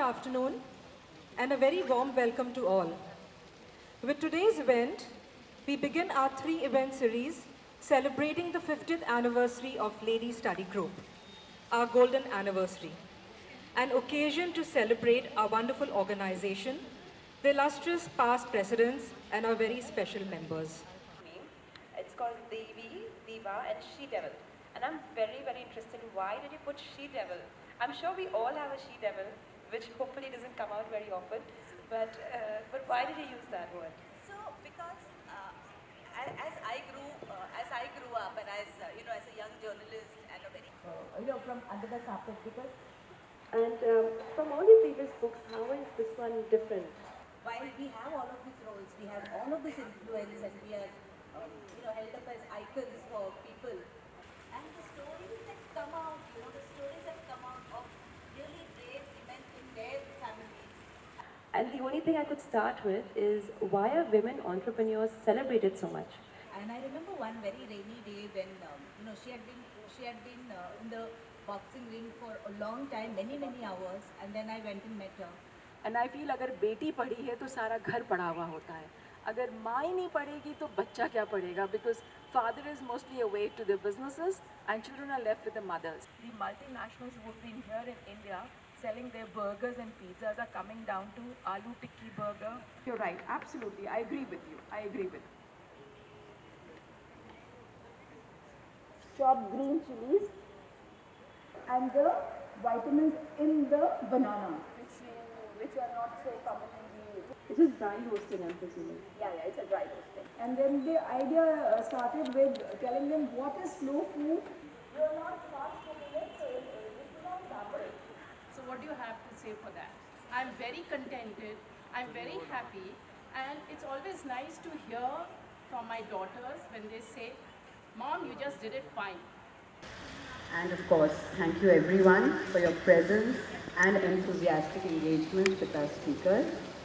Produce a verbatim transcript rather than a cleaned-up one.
afternoon and a very warm welcome to all. With today's event, we begin our three-event series celebrating the fiftieth anniversary of Lady Study Group, our golden anniversary, an occasion to celebrate our wonderful organization, the illustrious past presidents, and our very special members. It's called Devi, Diva, and She-Devil. And I'm very, very interested, why did you put She-Devil? I'm sure we all have a She-Devil, which hopefully doesn't come out very often. But, uh, but why did you use that word? So, because uh, as, as I grew, uh, as I grew up, and as uh, you know, as a young journalist, and a very, uh, you know, from under the carpet, because. And um, from all your previous books, how is this one different? While we have all of these roles, we have all of this influence, and we are, um, you know, held up as icons for people. And the stories that come out, you know, the stories that come out of really brave women in their families. And the only thing I could start with is, why are women entrepreneurs celebrated so much? And I remember one very rainy day when, um, you know, she had been, she had been uh, in the boxing ring for a long time, many, many hours, and then I went and met her. And I feel अगर बेटी पढ़ी है तो सारा घर पढ़ा हुआ होता है. अगर माँ ही नहीं पढ़ेगी तो बच्चा क्या पढ़ेगा? Because father is mostly away to their businesses and children are left with the mothers. The multinationals who've been here in India selling their burgers and pizzas are coming down to aloo tikki burger. You're right, absolutely. I agree with you. I agree with you. Chopped green chilies and the vitamins in the banana, which, which are not so common in the... This is dry roasting, I'm presuming. Yeah, yeah, it's a dry roasting. And then the idea started with telling them what is slow food. You are not fast cooking it, so it will not happen. So what do you have to say for that? I'm very contented, I'm very happy, and it's always nice to hear from my daughters when they say, Mom, you just did it fine. And of course, thank you everyone for your presence and enthusiastic engagement with our speakers.